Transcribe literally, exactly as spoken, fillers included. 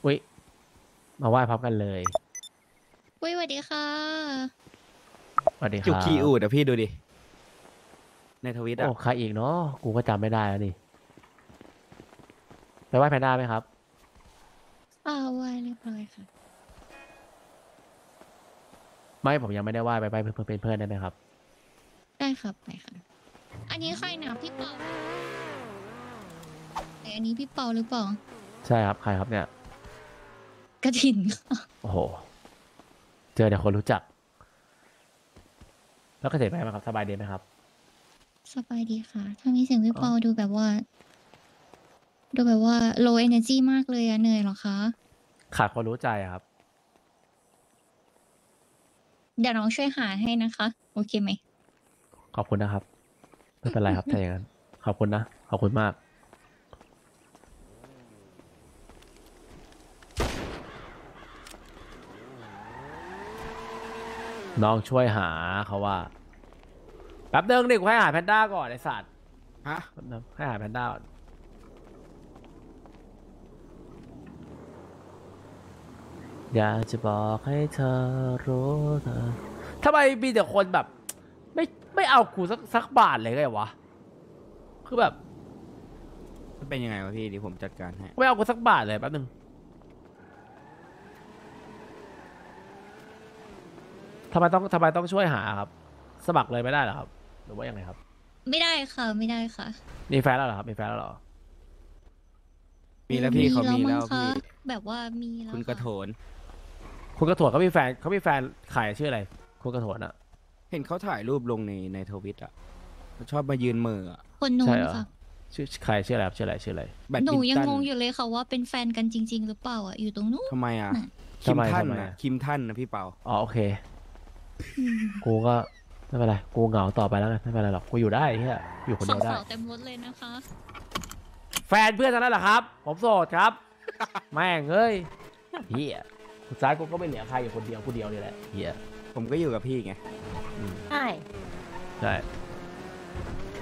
อุ้ยมาไหว้พร้อมกันเลยอุ้ยสวัสดีค่ะสวัสดีคจุกรัคีอูดบอะพี่ดูดิในทวิตโอ้อะใครอีกเนาะกูก็จำไม่ได้แล้วนี่ไปไหว้แพนด้าไหมครับอ้าวไหวเรียบร้อยค่ะไม่ผมยังไม่ได้ไหว้ไปไปเพื่อนเป็นเพื่อนได้ไหมครับได้ครับไปค่ะอันนี้ใครนะพี่เปาแต่อันนี้พี่เปาหรือเปล่าใช่ครับใครครับเนี่ยกระถินค่ะโอ้โหเจอแต่คนรู้จักแล้วก็เสร็จไหมครับสบายดีไหมครับสบายดีค่ะถ้ามีเสียงพี่อ๋อเปาดูแบบว่าดูแบบว่า low energy มากเลยอะเหนื่อยเหรอคะขาดคนรู้ใจอะครับเดี๋ยวน้องช่วยหาให้นะคะโอเคไหมขอบคุณนะครับไม่เป็นไรครับถ้าอย่างนั้นขอบคุณนะขอบคุณมากน้องช่วยหาเขาว่าแป๊บเดิงดิกูให้หาแพนด้าก่อนไอสัตว์ฮะแป๊บนึงให้หาแพนด้าก่อนอยากจะบอกให้เธอรู้เธอทำไมมีแต่คนแบบไม่ไม่เอากูสักสักบาทเลยไงวะคือแบบมันเป็นยังไงวะพี่เดี๋ยวผมจัดการให้ไม่เอากูสักบาทเลยแป๊บนึงทำไมต้องทำไมต้องช่วยหาครับสมัครเลยไม่ได้เหรอครับหรือว่ายังไงครับไม่ได้ค่ะไม่ได้ค่ะมีแฟนแล้วเหรอครับมีแฟนแล้วเหรอมีแล้วพี่เขามีแล้วมั้งคะพี่แบบว่ามีแล้วคุณกระโถนคุณกระถั่วเขามีแฟนเขามีแฟนขายชื่ออะไรคุณกระถั่วน่ะเห็นเขาถ่ายรูปลงในในทวิตอะเขาชอบมายืนเหมืออะคนนู้ใช่เหรอนค่ะชื่อใครชื่ออะไรครับชื่ออะไรชื่ออะไรแบดหนูมินตันยังงงอยู่เลยค่ะว่าเป็นแฟนกันจริง ๆ หรือเปล่าอ่ะอยู่ตรงนู้นทำไมอะน่ะคิมท่านทำไมนะอะคิมท่านนะพี่เปาอ๋อโอเคอืมกูก็ไม่เป็นไรกูเหงาต่อไปแล้วกันไม่เป็นไรหรอกกูอยู่ได้เฮียอยู่คนเดียวได้สาวๆเต็มรถเลยนะคะแฟนเพื่อนทั้งนั้นเหรอครับผมโสดครับแม่งเอ้ยเฮียสุดท้ายกูก็ไม่เหลือใครอยู่คนเดียวกูเดียวนี่แหละเฮียผมก็อยู่กับพี่ไงอืมใช่ใช่